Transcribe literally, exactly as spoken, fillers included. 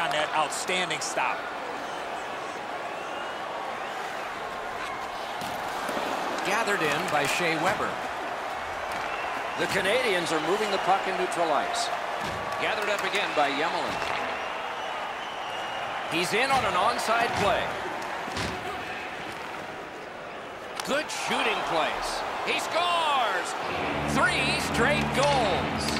on that outstanding stop. Gathered in by Shea Weber. The Canadians are moving the puck in neutral ice. Gathered up again by Yemelin. He's in on an onside play. Good shooting place. He scores! Three straight goals.